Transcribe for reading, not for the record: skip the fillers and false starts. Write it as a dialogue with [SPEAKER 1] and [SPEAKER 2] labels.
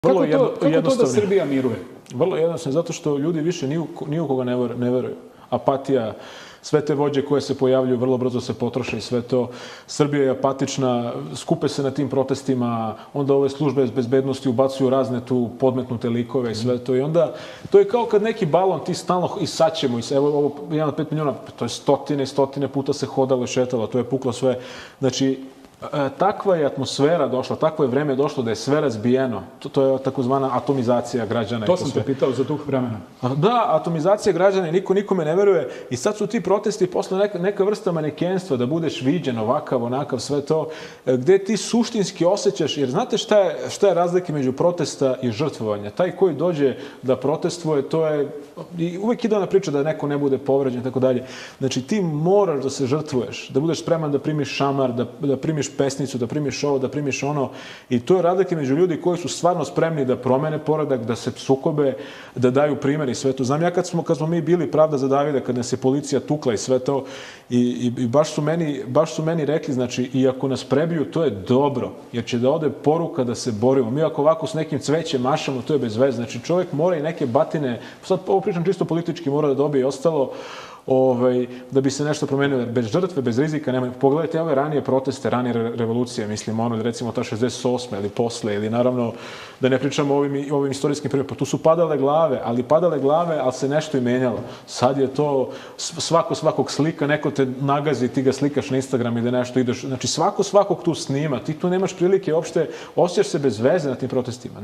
[SPEAKER 1] Kako to da Srbija miruje?
[SPEAKER 2] Vrlo jednostavno, zato što ljudi više ni u koga ne veruju. Apatija, sve te vođe koje se pojavljuju vrlo brzo se potroše i sve to. Srbija je apatična, skupe se na tim protestima, onda ove službe bezbednosti ubacuju razne tu podmetnute likove i sve to. I onda, to je kao kad neki balon ti stalno isaćemo, evo ovo 1 od 5 miliona, to je stotine i stotine puta se hodalo i šetalo, to je puklo sve. Znači, takva je atmosfera došla, takvo je vreme došlo da je sve razbijeno. To je takozvana atomizacija građana.
[SPEAKER 1] To sam te pitao za duh vremena.
[SPEAKER 2] Da, atomizacija građana i niko nikome ne veruje. I sad su ti protesti posle neka vrsta manekenstva, da budeš viđen ovakav, onakav, sve to, gde ti suštinski osjećaš, jer znate šta je razlika među protesta i žrtvovanja? Taj koji dođe da protestvuje, to je, i uvek ide ona priča da neko ne bude povređen, tako dalje. Znači, ti moraš da se žrtvuješ, da budeš spreman da primiš šamar, da primiš pesnicu, da primiš ovo, da primiš ono. I to je razlika među ljudi koji su stvarno spremni da promene poredak, da se sukobe, da daju primjer i sve to. Znam ja kad smo mi bili Pravda za Davida, kad nas je policija tukla i sve to, i baš su meni rekli, znači, i ako nas prebiju, to je dobro, jer će da ode poruka da se borimo. Mi ako ovako s nekim cvećem mašamo, to je bez veze. Znači, čovjek mora i neke batine, sad ovo pričam čisto politički, mora da dobije i ostalo, da bi se nešto promenilo. Bez žrtve, bez rizika nema. Pogledajte ove ranije proteste, ranije revolucije, mislim, recimo ta 68. ili posle, ili naravno, da ne pričamo o ovim istorijskim primjerima. Tu su padale glave, ali se nešto i menjalo. Sad je to svakog slika, neko te nagazi, ti ga slikaš na Instagram i da nešto ideš. Znači, svakog tu snima. Ti tu nemaš prilike uopšte, osjećaš se bez veze na tim protestima.